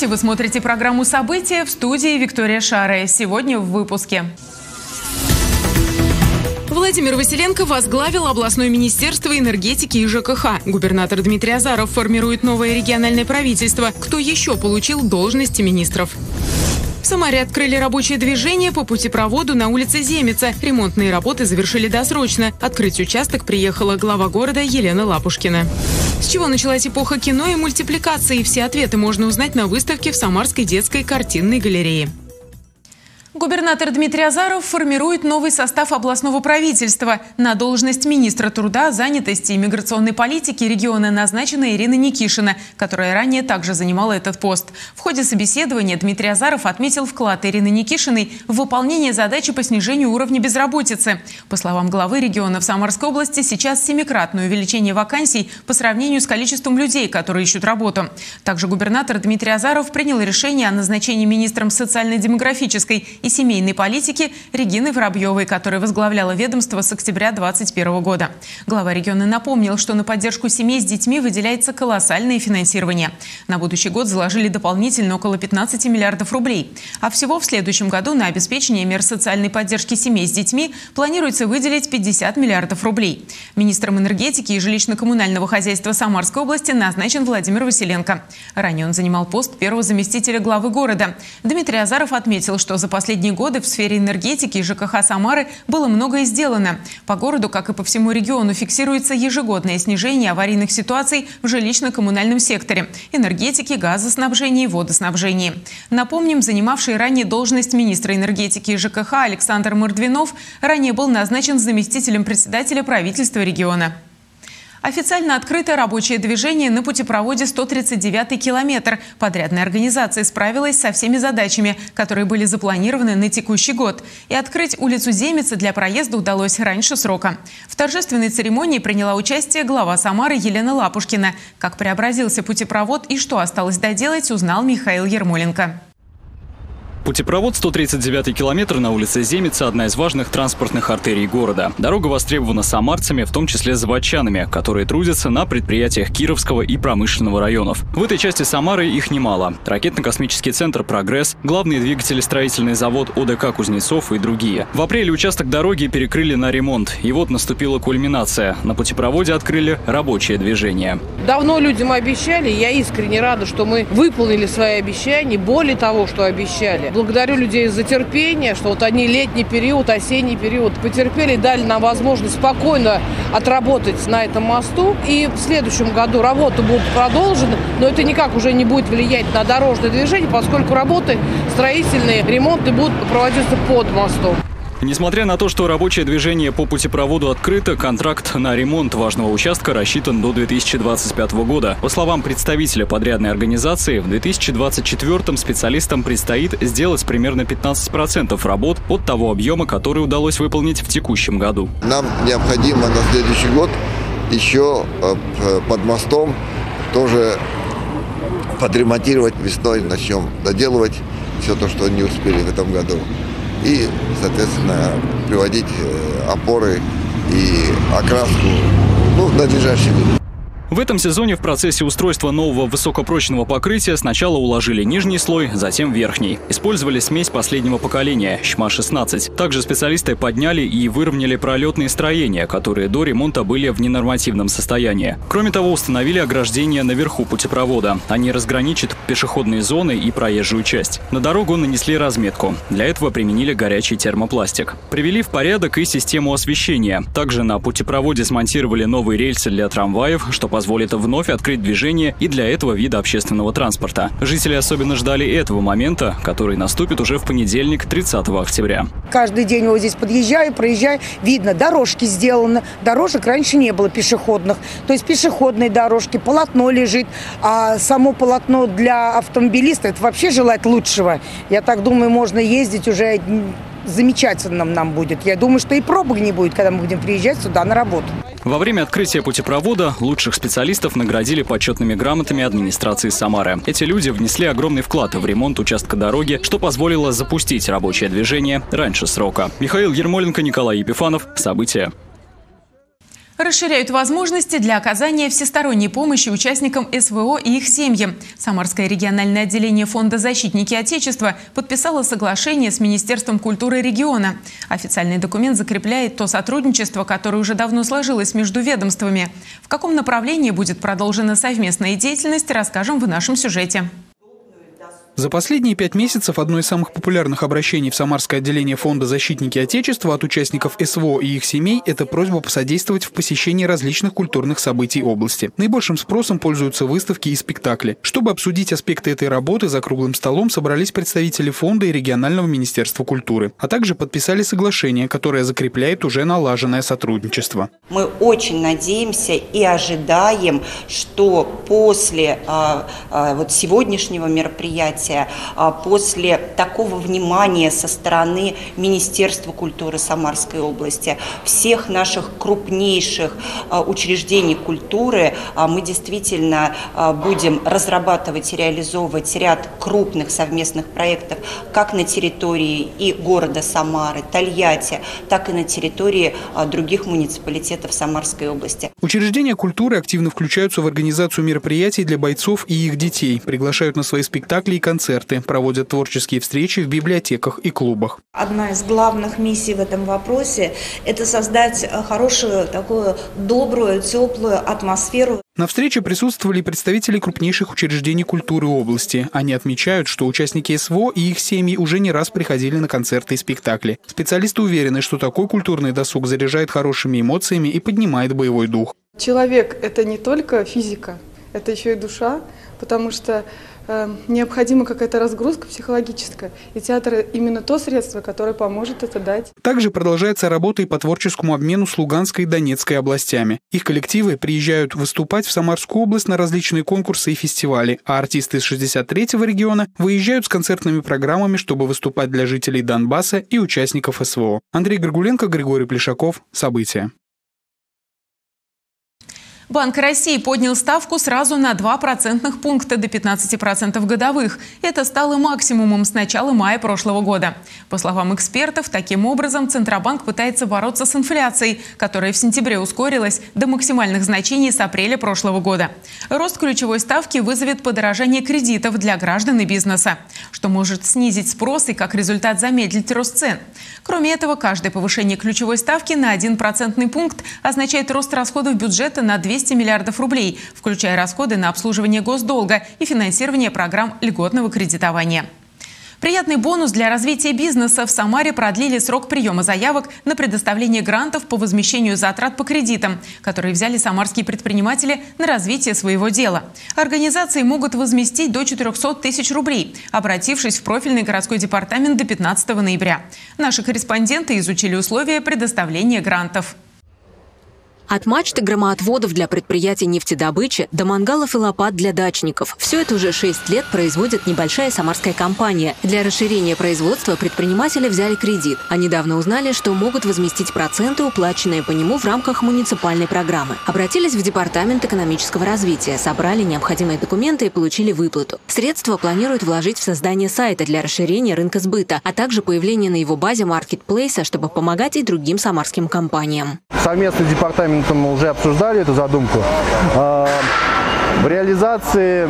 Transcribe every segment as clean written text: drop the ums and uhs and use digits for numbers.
Здравствуйте! Вы смотрите программу «События», в студии Виктория Шаре. Сегодня в выпуске. Владимир Василенко возглавил областное министерство энергетики и ЖКХ. Губернатор Дмитрий Азаров формирует новое региональное правительство. Кто еще получил должности министров? В Самаре открыли рабочее движение по путепроводу на улице Земица. Ремонтные работы завершили досрочно. Открыть участок приехала глава города Елена Лапушкина. С чего началась эпоха кино и мультипликации? Все ответы можно узнать на выставке в Самарской детской картинной галерее. Губернатор Дмитрий Азаров формирует новый состав областного правительства. На должность министра труда, занятости и миграционной политики региона назначена Ирина Никишина, которая ранее также занимала этот пост. В ходе собеседования Дмитрий Азаров отметил вклад Ирины Никишиной в выполнение задачи по снижению уровня безработицы. По словам главы региона, в Самарской области сейчас 7-кратное увеличение вакансий по сравнению с количеством людей, которые ищут работу. Также губернатор Дмитрий Азаров принял решение о назначении министром социально-демографической и семейной политики Регины Воробьевой, которая возглавляла ведомство с октября 2021 года. Глава региона напомнил, что на поддержку семей с детьми выделяется колоссальное финансирование. На будущий год заложили дополнительно около 15 миллиардов рублей. А всего в следующем году на обеспечение мер социальной поддержки семей с детьми планируется выделить 50 миллиардов рублей. Министром энергетики и жилищно-коммунального хозяйства Самарской области назначен Владимир Василенко. Ранее он занимал пост первого заместителя главы города. Дмитрий Азаров отметил, что за последние годы в сфере энергетики и ЖКХ Самары было многое сделано. По городу, как и по всему региону, фиксируется ежегодное снижение аварийных ситуаций в жилищно-коммунальном секторе – энергетики, газоснабжении и водоснабжении. Напомним, занимавший ранее должность министра энергетики и ЖКХ Александр Мордвинов ранее был назначен заместителем председателя правительства региона. Официально открыто рабочее движение на путепроводе 139-й километр. Подрядная организация справилась со всеми задачами, которые были запланированы на текущий год. И открыть улицу Земица для проезда удалось раньше срока. В торжественной церемонии приняла участие глава Самары Елена Лапушкина. Как преобразился путепровод и что осталось доделать, узнал Михаил Ермоленко. Путепровод 139-й километр на улице Земица – одна из важных транспортных артерий города. Дорога востребована самарцами, в том числе заводчанами, которые трудятся на предприятиях Кировского и промышленного районов. В этой части Самары их немало. Ракетно-космический центр «Прогресс», главный двигателестроительный завод ОДК «Кузнецов» и другие. В апреле участок дороги перекрыли на ремонт. И вот наступила кульминация. На путепроводе открыли рабочее движение. Давно людям обещали, я искренне рада, что мы выполнили свои обещания, более того, что обещали. Благодарю людей за терпение, что вот они летний период, осенний период потерпели, дали нам возможность спокойно отработать на этом мосту. И в следующем году работы будут продолжены, но это никак уже не будет влиять на дорожное движение, поскольку работы строительные, ремонты будут проводиться под мостом. Несмотря на то, что рабочее движение по путепроводу открыто, контракт на ремонт важного участка рассчитан до 2025 года. По словам представителя подрядной организации, в 2024-м специалистам предстоит сделать примерно 15% работ от того объема, который удалось выполнить в текущем году. Нам необходимо на следующий год еще под мостом тоже подремонтировать. Весной начнем доделывать все то, что не успели в этом году. И, соответственно, приводить опоры и окраску в надлежащий вид. В этом сезоне в процессе устройства нового высокопрочного покрытия сначала уложили нижний слой, затем верхний. Использовали смесь последнего поколения – ЩМА-16. Также специалисты подняли и выровняли пролетные строения, которые до ремонта были в ненормативном состоянии. Кроме того, установили ограждения наверху путепровода. Они разграничат пешеходные зоны и проезжую часть. На дорогу нанесли разметку. Для этого применили горячий термопластик. Привели в порядок и систему освещения. Также на путепроводе смонтировали новые рельсы для трамваев, что позволит вновь открыть движение и для этого вида общественного транспорта. Жители особенно ждали этого момента, который наступит уже в понедельник, 30 октября. Каждый день вот здесь подъезжаю, проезжаю, видно, дорожки сделаны. Дорожек раньше не было пешеходных. То есть пешеходные дорожки, полотно лежит. А само полотно для автомобилиста – это вообще желать лучшего. Я так думаю, можно ездить уже замечательно нам будет. Я думаю, что и пробок не будет, когда мы будем приезжать сюда на работу. Во время открытия путепровода лучших специалистов наградили почетными грамотами администрации Самары. Эти люди внесли огромный вклад в ремонт участка дороги, что позволило запустить рабочее движение раньше срока. Михаил Ермоленко, Николай Епифанов. События. Расширяют возможности для оказания всесторонней помощи участникам СВО и их семьям. Самарское региональное отделение Фонда «Защитники Отечества» подписало соглашение с Министерством культуры региона. Официальный документ закрепляет то сотрудничество, которое уже давно сложилось между ведомствами. В каком направлении будет продолжена совместная деятельность, расскажем в нашем сюжете. За последние 5 месяцев одно из самых популярных обращений в Самарское отделение Фонда «Защитники Отечества» от участников СВО и их семей – это просьба посодействовать в посещении различных культурных событий области. Наибольшим спросом пользуются выставки и спектакли. Чтобы обсудить аспекты этой работы, за круглым столом собрались представители фонда и регионального министерства культуры, а также подписали соглашение, которое закрепляет уже налаженное сотрудничество. Мы очень надеемся и ожидаем, что после сегодняшнего мероприятия, после такого внимания со стороны Министерства культуры Самарской области, всех наших крупнейших учреждений культуры, мы действительно будем разрабатывать и реализовывать ряд крупных совместных проектов как на территории и города Самары, Тольятти, так и на территории других муниципалитетов Самарской области. Учреждения культуры активно включаются в организацию мероприятий для бойцов и их детей, приглашают на свои спектакли и концерты, проводят творческие встречи в библиотеках и клубах. Одна из главных миссий в этом вопросе – это создать хорошую, такую добрую, теплую атмосферу. На встрече присутствовали представители крупнейших учреждений культуры области. Они отмечают, что участники СВО и их семьи уже не раз приходили на концерты и спектакли. Специалисты уверены, что такой культурный досуг заряжает хорошими эмоциями и поднимает боевой дух. Человек – это не только физика, это еще и душа, потому что необходима какая-то разгрузка психологическая, и театр именно то средство, которое поможет это дать. Также продолжается работа и по творческому обмену с Луганской и Донецкой областями. Их коллективы приезжают выступать в Самарскую область на различные конкурсы и фестивали, а артисты из 63-го региона выезжают с концертными программами, чтобы выступать для жителей Донбасса и участников СВО. Андрей Горгуленко, Григорий Плешаков. События. Банк России поднял ставку сразу на 2 процентных пункта до 15% годовых. Это стало максимумом с начала мая прошлого года. По словам экспертов, таким образом Центробанк пытается бороться с инфляцией, которая в сентябре ускорилась до максимальных значений с апреля прошлого года. Рост ключевой ставки вызовет подорожание кредитов для граждан и бизнеса, что может снизить спрос и как результат замедлить рост цен. Кроме этого, каждое повышение ключевой ставки на 1 процентный пункт означает рост расходов бюджета на 200 миллиардов рублей, включая расходы на обслуживание госдолга и финансирование программ льготного кредитования. Приятный бонус для развития бизнеса. В Самаре продлили срок приема заявок на предоставление грантов по возмещению затрат по кредитам, которые взяли самарские предприниматели на развитие своего дела. Организации могут возместить до 400 тысяч рублей, обратившись в профильный городской департамент до 15 ноября. Наши корреспонденты изучили условия предоставления грантов. От мачты громоотводов для предприятий нефтедобычи до мангалов и лопат для дачников. Все это уже 6 лет производит небольшая самарская компания. Для расширения производства предприниматели взяли кредит. А недавно узнали, что могут возместить проценты, уплаченные по нему в рамках муниципальной программы. Обратились в Департамент экономического развития, собрали необходимые документы и получили выплату. Средства планируют вложить в создание сайта для расширения рынка сбыта, а также появление на его базе маркетплейса, чтобы помогать и другим самарским компаниям. Совместно с департаментом мы уже обсуждали эту задумку. В реализации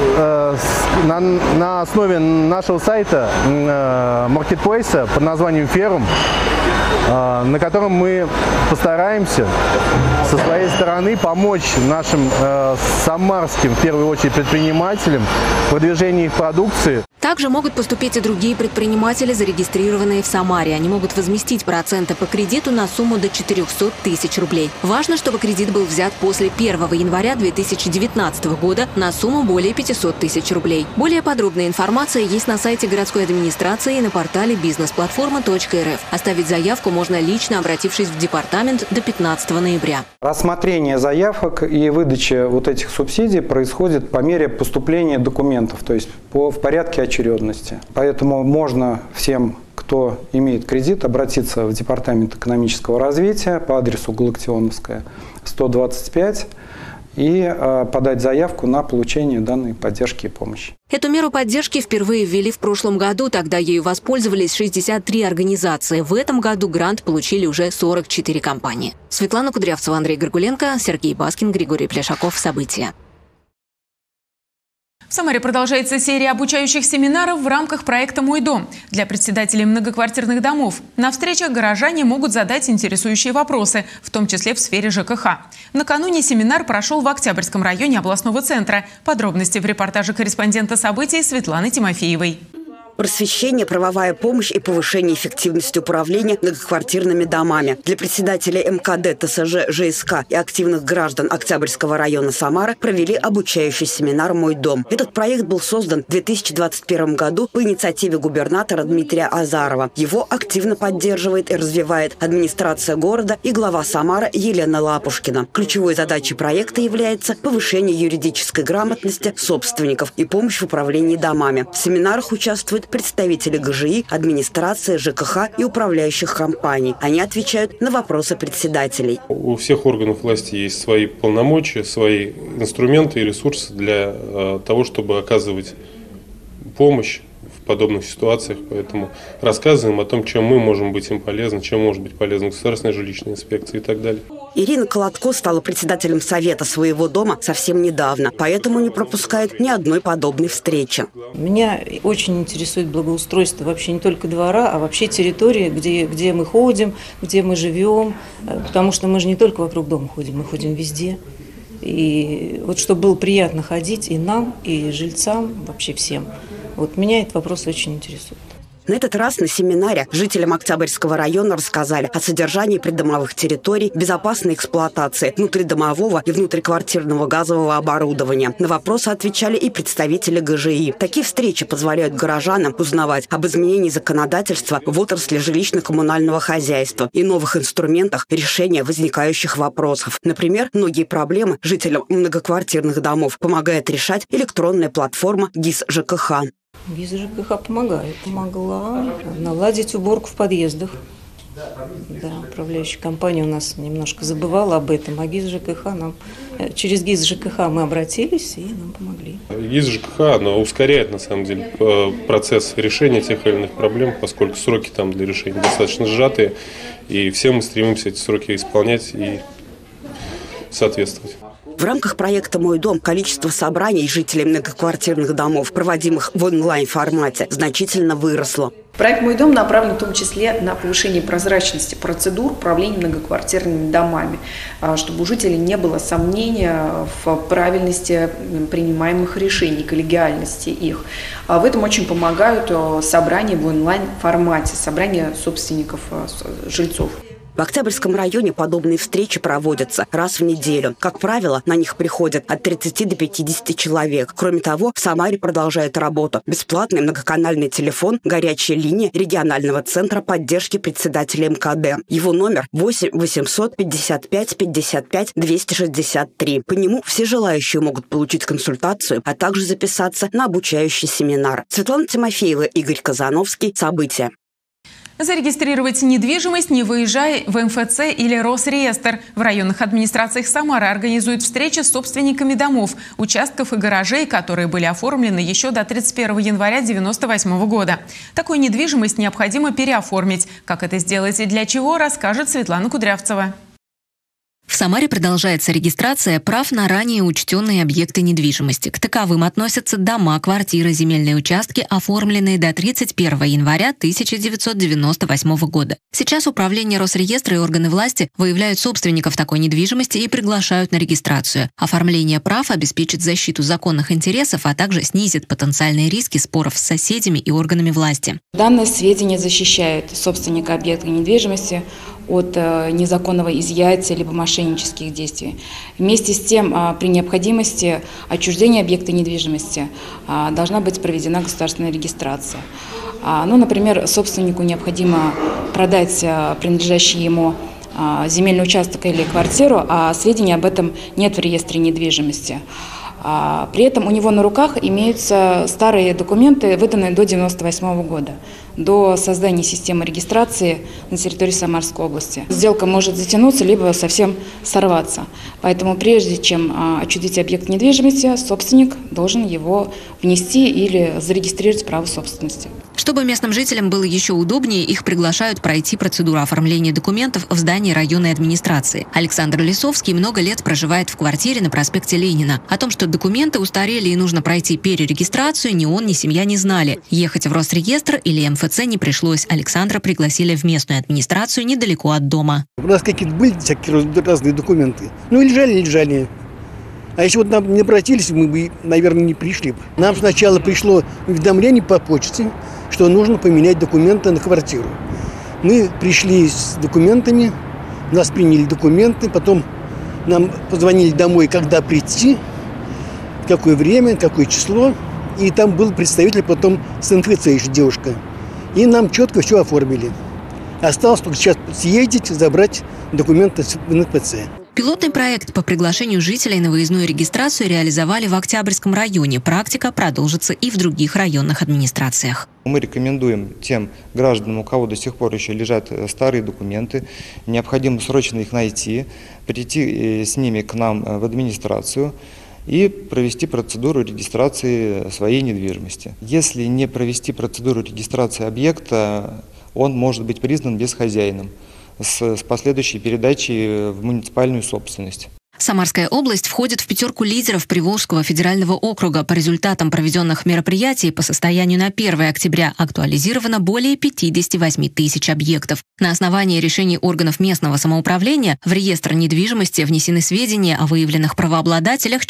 на основе нашего сайта маркетплейса под названием «Ферум», на котором мы постараемся со своей стороны помочь нашим самарским, в первую очередь, предпринимателям в продвижении их продукции. Также могут поступить и другие предприниматели, зарегистрированные в Самаре. Они могут возместить проценты по кредиту на сумму до 400 тысяч рублей. Важно, чтобы кредит был взят после 1 января 2019 года на сумму более 500 тысяч рублей. Более подробная информация есть на сайте городской администрации и на портале businessplatforma.rf. Оставить заявку можно лично, обратившись в департамент до 15 ноября. Рассмотрение заявок и выдача вот этих субсидий происходит по мере поступления документов, то есть в порядке очередности. Поэтому можно всем, кто имеет кредит, обратиться в Департамент экономического развития по адресу Галактионовская, 125, и подать заявку на получение данной поддержки и помощи. Эту меру поддержки впервые ввели в прошлом году. Тогда ею воспользовались 63 организации. В этом году грант получили уже 44 компании. Светлана Кудрявцева, Андрей Горгуленко, Сергей Баскин, Григорий Плешаков. События. В Самаре продолжается серия обучающих семинаров в рамках проекта «Мой дом» для председателей многоквартирных домов. На встречах горожане могут задать интересующие вопросы, в том числе в сфере ЖКХ. Накануне семинар прошел в Октябрьском районе областного центра. Подробности в репортаже корреспондента событий Светланы Тимофеевой. Просвещение, правовая помощь и повышение эффективности управления многоквартирными домами. Для председателей МКД, ТСЖ, ЖСК и активных граждан Октябрьского района Самары провели обучающий семинар «Мой дом». Этот проект был создан в 2021 году по инициативе губернатора Дмитрия Азарова. Его активно поддерживает и развивает администрация города и глава Самары Елена Лапушкина. Ключевой задачей проекта является повышение юридической грамотности собственников и помощь в управлении домами. В семинарах участвуют представители ГЖИ, администрации, ЖКХ и управляющих компаний. Они отвечают на вопросы председателей. У всех органов власти есть свои полномочия, свои инструменты и ресурсы для того, чтобы оказывать помощь в подобных ситуациях. Поэтому рассказываем о том, чем мы можем быть им полезны, чем может быть полезна государственная жилищная инспекция и так далее. Ирина Колотко стала председателем совета своего дома совсем недавно, поэтому не пропускает ни одной подобной встречи. Меня очень интересует благоустройство вообще не только двора, а вообще территории, где мы ходим, где мы живем, потому что мы же не только вокруг дома ходим, мы ходим везде. И вот чтобы было приятно ходить и нам, и жильцам, вообще всем. Вот меня этот вопрос очень интересует. На этот раз на семинаре жителям Октябрьского района рассказали о содержании придомовых территорий, безопасной эксплуатации внутридомового и внутриквартирного газового оборудования. На вопросы отвечали и представители ГЖИ. Такие встречи позволяют горожанам узнавать об изменении законодательства в отрасли жилищно-коммунального хозяйства и новых инструментах решения возникающих вопросов. Например, многие проблемы жителям многоквартирных домов помогает решать электронная платформа ГИС ЖКХ. ГИС ЖКХ помогла наладить уборку в подъездах. Да, управляющая компания у нас немножко забывала об этом, а ГИС ЖКХ через ГИС ЖКХ мы обратились и нам помогли. ГИС ЖКХ, она ускоряет на самом деле процесс решения тех или иных проблем, поскольку сроки там для решения достаточно сжатые, и все мы стремимся эти сроки исполнять и соответствовать. В рамках проекта «Мой дом» количество собраний жителей многоквартирных домов, проводимых в онлайн-формате, значительно выросло. Проект «Мой дом» направлен в том числе на повышение прозрачности процедур управления многоквартирными домами, чтобы у жителей не было сомнения в правильности принимаемых решений, коллегиальности их. В этом очень помогают собрания в онлайн-формате, собрания собственников, жильцов. В Октябрьском районе подобные встречи проводятся раз в неделю. Как правило, на них приходят от 30 до 50 человек. Кроме того, в Самаре продолжает работу бесплатный многоканальный телефон, горячая линия регионального центра поддержки председателей МКД. Его номер 8 800 55 55 263. По нему все желающие могут получить консультацию, а также записаться на обучающий семинар. Светлана Тимофеева, Игорь Казановский. События. Зарегистрировать недвижимость, не выезжая в МФЦ или Росреестр. В районных администрациях Самары организуют встречи с собственниками домов, участков и гаражей, которые были оформлены еще до 31 января 1998 года. Такую недвижимость необходимо переоформить. Как это сделать и для чего, расскажет Светлана Кудрявцева. В Самаре продолжается регистрация прав на ранее учтенные объекты недвижимости. К таковым относятся дома, квартиры, земельные участки, оформленные до 31 января 1998 года. Сейчас управление Росреестра и органы власти выявляют собственников такой недвижимости и приглашают на регистрацию. Оформление прав обеспечит защиту законных интересов, а также снизит потенциальные риски споров с соседями и органами власти. Данные сведения защищают собственника объекта недвижимости от незаконного изъятия либо мошеннических действий. Вместе с тем, при необходимости отчуждения объекта недвижимости должна быть проведена государственная регистрация. Например, собственнику необходимо продать принадлежащий ему земельный участок или квартиру, а сведений об этом нет в реестре недвижимости. При этом у него на руках имеются старые документы, выданные до 1998 года, до создания системы регистрации на территории Самарской области. Сделка может затянуться, либо совсем сорваться. Поэтому прежде чем отчуждить объект недвижимости, собственник должен его внести или зарегистрировать право собственности. Чтобы местным жителям было еще удобнее, их приглашают пройти процедуру оформления документов в здании районной администрации. Александр Лисовский много лет проживает в квартире на проспекте Ленина. О том, что документы устарели и нужно пройти перерегистрацию, ни он, ни семья не знали. Ехать в Росреестр или МФЦ не пришлось. Александра пригласили в местную администрацию недалеко от дома. У нас какие-то были всякие разные документы. Ну, лежали. А если вот нам не обратились, мы бы, наверное, не пришли. Нам сначала пришло уведомление по почте, что нужно поменять документы на квартиру. Мы пришли с документами, нас приняли документы, потом нам позвонили домой, когда прийти, в какое время, какое число. И там был представитель потом с МФЦ, еще девушка. И нам четко все оформили. Осталось только сейчас съездить, забрать документы в МФЦ. Пилотный проект по приглашению жителей на выездную регистрацию реализовали в Октябрьском районе. Практика продолжится и в других районных администрациях. Мы рекомендуем тем гражданам, у кого до сих пор еще лежат старые документы, необходимо срочно их найти, прийти с ними к нам в администрацию и провести процедуру регистрации своей недвижимости. Если не провести процедуру регистрации объекта, он может быть признан безхозяйным с последующей передачей в муниципальную собственность. Самарская область входит в пятерку лидеров Приволжского федерального округа. По результатам проведенных мероприятий по состоянию на 1 октября актуализировано более 58 тысяч объектов. На основании решений органов местного самоуправления в реестр недвижимости внесены сведения о выявленных правообладателях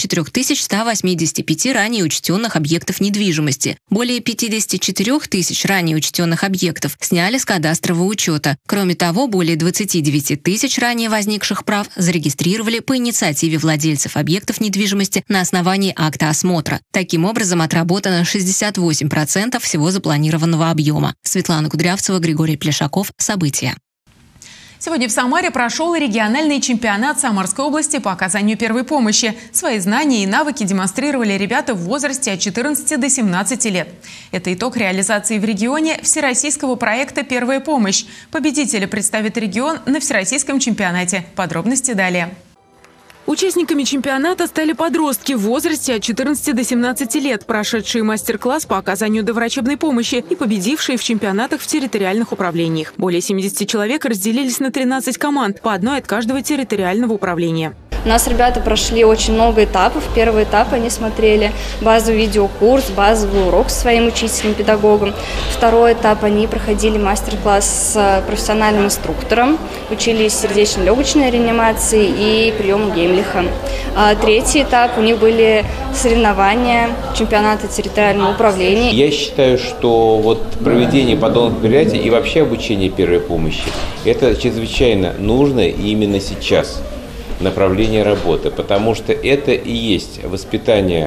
4185 ранее учтенных объектов недвижимости. Более 54 тысяч ранее учтенных объектов сняли с кадастрового учета. Кроме того, более 29 тысяч ранее возникших прав зарегистрировали по инициативе владельцев объектов недвижимости на основании акта осмотра. Таким образом, отработано 68% всего запланированного объема. Светлана Кудрявцева, Григорий Плешаков. События. Сегодня в Самаре прошел региональный чемпионат Самарской области по оказанию первой помощи. Свои знания и навыки демонстрировали ребята в возрасте от 14 до 17 лет. Это итог реализации в регионе всероссийского проекта «Первая помощь». Победители представит регион на всероссийском чемпионате. Подробности далее. Участниками чемпионата стали подростки в возрасте от 14 до 17 лет, прошедшие мастер-класс по оказанию доврачебной помощи и победившие в чемпионатах в территориальных управлениях. Более 70 человек разделились на 13 команд, по одной от каждого территориального управления. У нас ребята прошли очень много этапов. Первый этап они смотрели базовый видеокурс, базовый урок со своим учителем, педагогом. Второй этап они проходили мастер-класс с профессиональным инструктором, учились сердечно-легочной реанимации и приему Геймлиха. Третий этап у них были соревнования чемпионата территориального управления. Я считаю, что вот проведение подобных мероприятий и вообще обучение первой помощи – это чрезвычайно нужно именно сейчас. Направление работы, потому что это и есть воспитание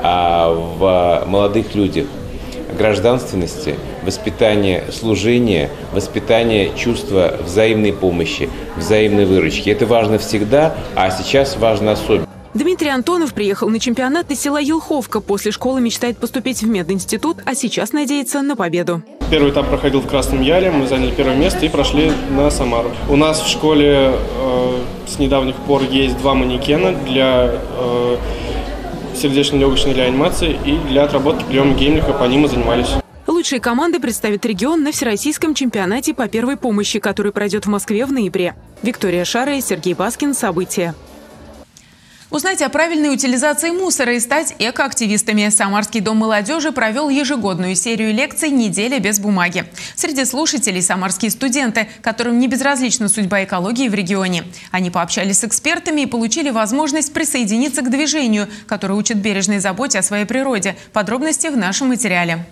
в молодых людях гражданственности, воспитание служения, воспитание чувства взаимной помощи, взаимной выручки. Это важно всегда, а сейчас важно особенно. Дмитрий Антонов приехал на чемпионат из села Елховка. После школы мечтает поступить в мединститут, а сейчас надеется на победу. Первый этап проходил в Красном Яле, мы заняли первое место и прошли на Самару. У нас в школе с недавних пор есть 2 манекена для сердечно-легочной реанимации и для отработки приема Геймлиха, по ним мы занимались. Лучшие команды представят регион на всероссийском чемпионате по первой помощи, который пройдет в Москве в ноябре. Виктория Шара и Сергей Баскин. События. Узнать о правильной утилизации мусора и стать экоактивистами. Самарский дом молодежи провел ежегодную серию лекций «Неделя без бумаги». Среди слушателей самарские студенты, которым не безразлична судьба экологии в регионе. Они пообщались с экспертами и получили возможность присоединиться к движению, которое учит бережной заботе о своей природе. Подробности в нашем материале.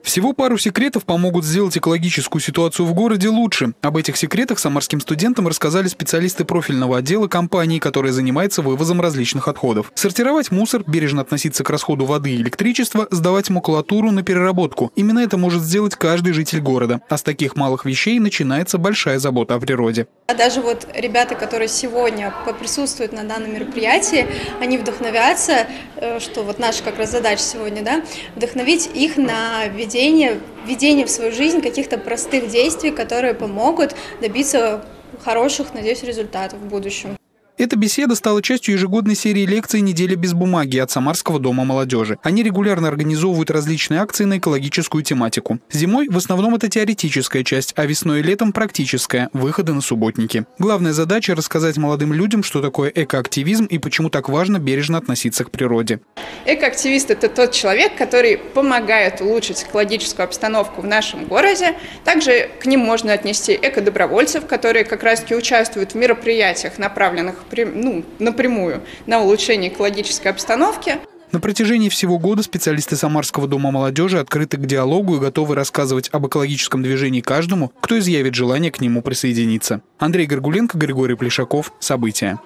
Всего пару секретов помогут сделать экологическую ситуацию в городе лучше. Об этих секретах самарским студентам рассказали специалисты профильного отдела компании, которая занимается вывозом различных отходов. Сортировать мусор, бережно относиться к расходу воды и электричества, сдавать макулатуру на переработку. Именно это может сделать каждый житель города. А с таких малых вещей начинается большая забота о природе. Даже вот ребята, которые сегодня поприсутствуют на данном мероприятии, они вдохновятся, что вот наша как раз задача сегодня, да, вдохновить их на введение в свою жизнь каких-то простых действий, которые помогут добиться хороших, надеюсь, результатов в будущем. Эта беседа стала частью ежегодной серии лекций «Неделя без бумаги» от Самарского дома молодежи. Они регулярно организовывают различные акции на экологическую тематику. Зимой в основном это теоретическая часть, а весной и летом практическая – выходы на субботники. Главная задача – рассказать молодым людям, что такое экоактивизм и почему так важно бережно относиться к природе. Экоактивист – это тот человек, который помогает улучшить экологическую обстановку в нашем городе. Также к ним можно отнести экодобровольцев, которые как раз-таки участвуют в мероприятиях, направленных напрямую на улучшение экологической обстановки. На протяжении всего года специалисты Самарского дома молодежи открыты к диалогу и готовы рассказывать об экологическом движении каждому, кто изъявит желание к нему присоединиться. Андрей Горгуленко, Григорий Плешаков. События.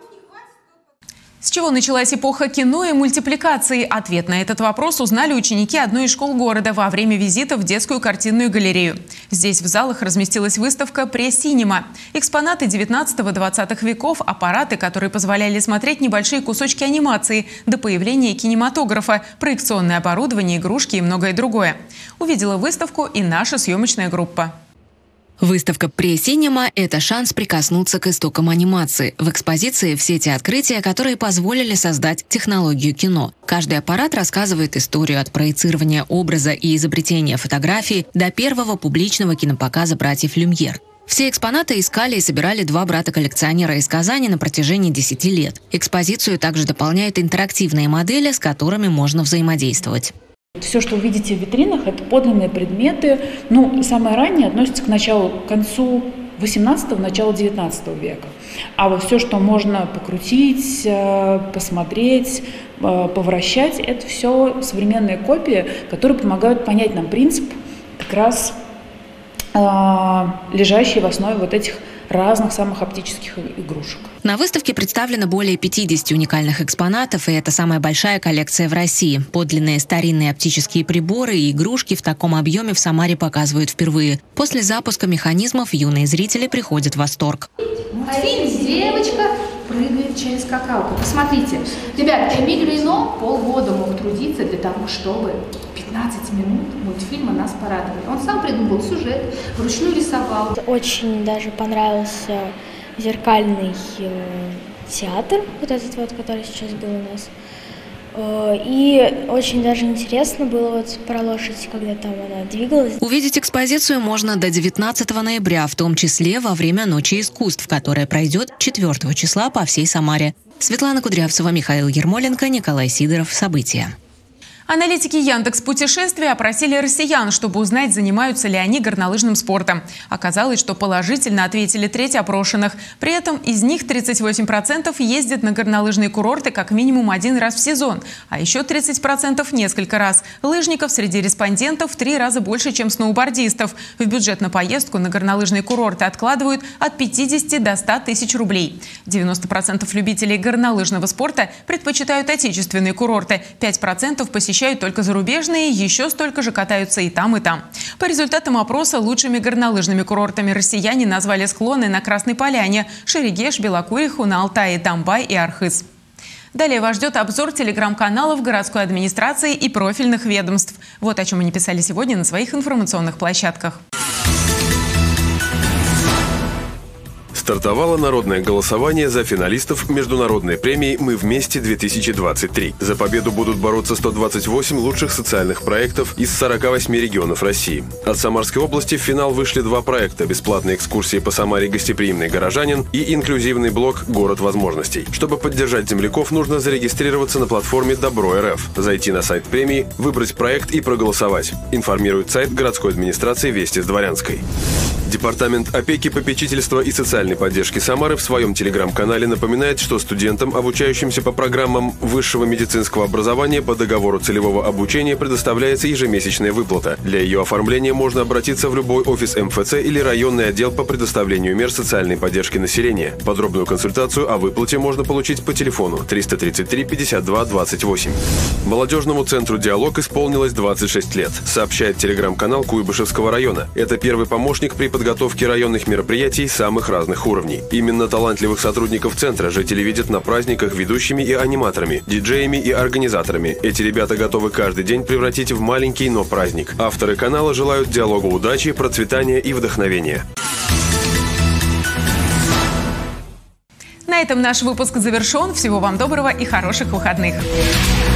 С чего началась эпоха кино и мультипликации? Ответ на этот вопрос узнали ученики одной из школ города во время визита в детскую картинную галерею. Здесь в залах разместилась выставка «Пресинема». Экспонаты 19-20 веков, аппараты, которые позволяли смотреть небольшие кусочки анимации до появления кинематографа, проекционное оборудование, игрушки и многое другое. Увидела выставку и наша съемочная группа. Выставка «Пресинема» – это шанс прикоснуться к истокам анимации. В экспозиции все те открытия, которые позволили создать технологию кино. Каждый аппарат рассказывает историю от проецирования образа и изобретения фотографии до первого публичного кинопоказа братьев Люмьер. Все экспонаты искали и собирали два брата-коллекционера из Казани на протяжении 10 лет. Экспозицию также дополняют интерактивные модели, с которыми можно взаимодействовать. Все, что вы видите в витринах, это подлинные предметы. Самое раннее относится к концу 18-го, началу 19 века. А вот все, что можно покрутить, посмотреть, повращать, это все современные копии, которые помогают понять нам принцип, как раз лежащий в основе вот этих разных самых оптических игрушек. На выставке представлено более 50 уникальных экспонатов, и это самая большая коллекция в России. Подлинные старинные оптические приборы и игрушки в таком объеме в Самаре показывают впервые. После запуска механизмов юные зрители приходят в восторг. Мультфильм «Девочка прыгает через скакалку». Посмотрите, ребят, Эмиль Рено полгода мог трудиться для того, чтобы 15 минут мультфильма нас порадовали. Он сам придумал сюжет, вручную рисовал. Очень даже понравился зеркальный театр, вот этот вот, который сейчас был у нас. И очень даже интересно было вот про лошадь, когда там она двигалась. Увидеть экспозицию можно до 19 ноября, в том числе во время Ночи искусств, которая пройдет 4 числа по всей Самаре. Светлана Кудрявцева, Михаил Ермоленко, Николай Сидоров. События. Аналитики Яндекс.Путешествия опросили россиян, чтобы узнать, занимаются ли они горнолыжным спортом. Оказалось, что положительно ответили треть опрошенных. При этом из них 38% ездят на горнолыжные курорты как минимум 1 раз в сезон, а еще 30% несколько раз. Лыжников среди респондентов в 3 раза больше, чем сноубордистов. В бюджет на поездку на горнолыжные курорты откладывают от 50 до 100 тысяч рублей. 90% любителей горнолыжного спорта предпочитают отечественные курорты, 5% посещают только зарубежные, еще столько же катаются и там, и там. По результатам опроса лучшими горнолыжными курортами россияне назвали склоны на Красной Поляне, Шерегеш, Белокуриху, на Алтае, Тамбай и Архыз. Далее вас ждет обзор телеграм-каналов городской администрации и профильных ведомств. Вот о чем они писали сегодня на своих информационных площадках. Стартовало народное голосование за финалистов международной премии «Мы вместе-2023». За победу будут бороться 128 лучших социальных проектов из 48 регионов России. От Самарской области в финал вышли 2 проекта: бесплатные экскурсии по Самаре «Гостеприимный горожанин» и инклюзивный блог «Город возможностей». Чтобы поддержать земляков, нужно зарегистрироваться на платформе Добро.РФ, зайти на сайт премии, выбрать проект и проголосовать. Информирует сайт городской администрации Вести с Дворянской. Департамент опеки, попечительства и социальной поддержки Самары в своем телеграм-канале напоминает, что студентам, обучающимся по программам высшего медицинского образования по договору целевого обучения, предоставляется ежемесячная выплата. Для ее оформления можно обратиться в любой офис МФЦ или районный отдел по предоставлению мер социальной поддержки населения. Подробную консультацию о выплате можно получить по телефону 333 52 28. Молодежному центру «Диалог» исполнилось 26 лет, сообщает телеграм-канал Куйбышевского района. Это первый помощник при подготовке районных мероприятий самых разных уровней. Именно талантливых сотрудников центра жители видят на праздниках ведущими и аниматорами, диджеями и организаторами. Эти ребята готовы каждый день превратить в маленький, но праздник. Авторы канала желают «Диалогу» удачи, процветания и вдохновения. На этом наш выпуск завершен. Всего вам доброго и хороших выходных.